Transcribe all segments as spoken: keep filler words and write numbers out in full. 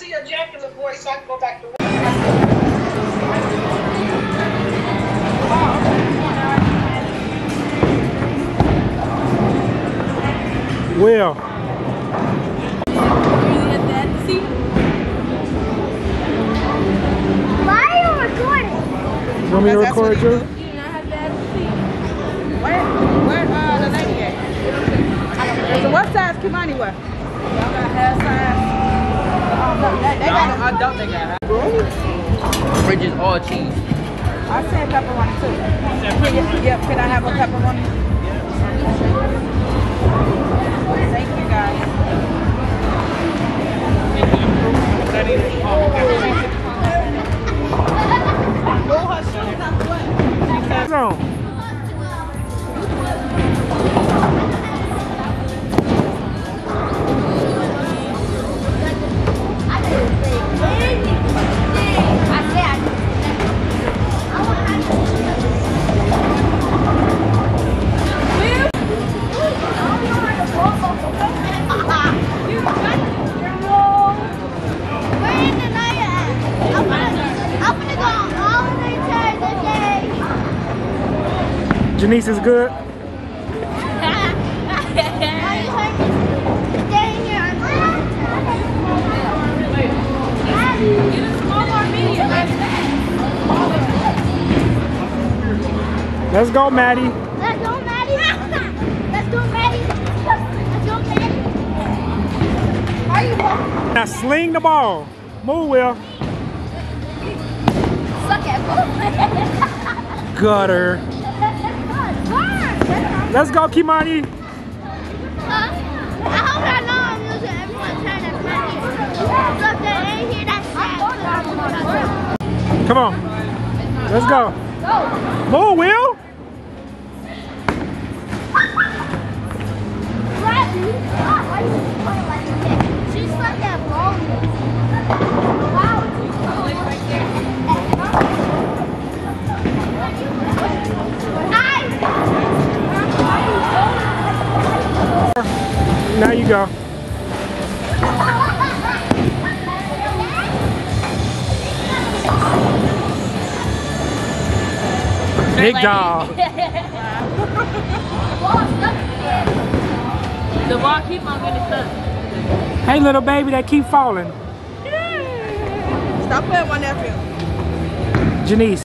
see your jacket, little boy, so I can go back to work. Will. Why are you recording? You want me to record you? Where, where uh, the lady at? So what size Kimani wear? Y'all got half size? Um, no, they, they No, got I don't think I have. Fridge is all cheese. I said pepperoni too. Yep, can I have a pepperoni? Thank you guys. Zone. Janice is good. Let's go, Maddie. Let's go, Maddie. Let's go, Maddie. Let's go, Maddie. How are you going? Now sling the ball. Move, Will. Suck at ball. Gutter. Let's go, Kimani. Huh? I hope I know I'm losing everyone's turn at Maddie. Look, they ain't hear that sound. Come on. Let's go. Move, Will. Why you playing like that? She sucked at ball. Wow. Now you go. Big dog. The ball keep on getting stuck. Hey, little baby that keep falling. Stop playing one nephew. Janice.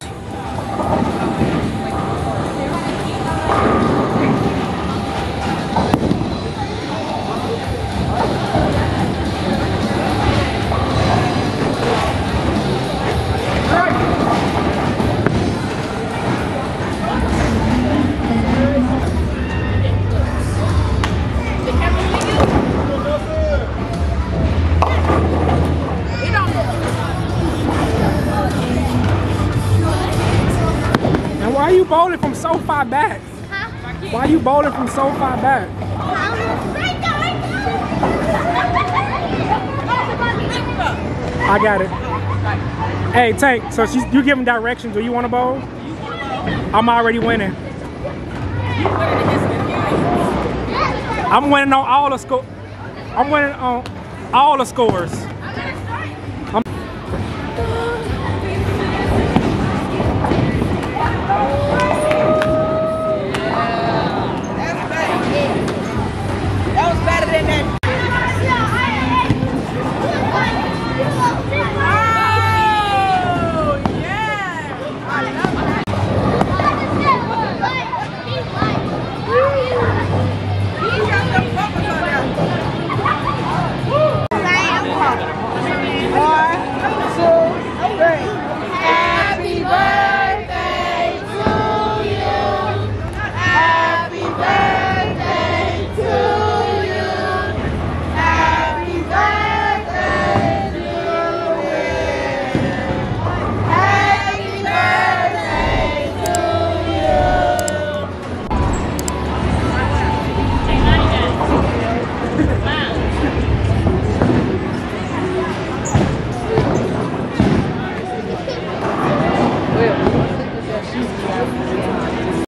Why are you bowling from so far back? Huh? Why are you bowling from so far back? I got it. Hey, Tank, so she's, you giving directions. Do you want to bowl? I'm already winning. I'm winning on all the score. I'm winning on all the scores.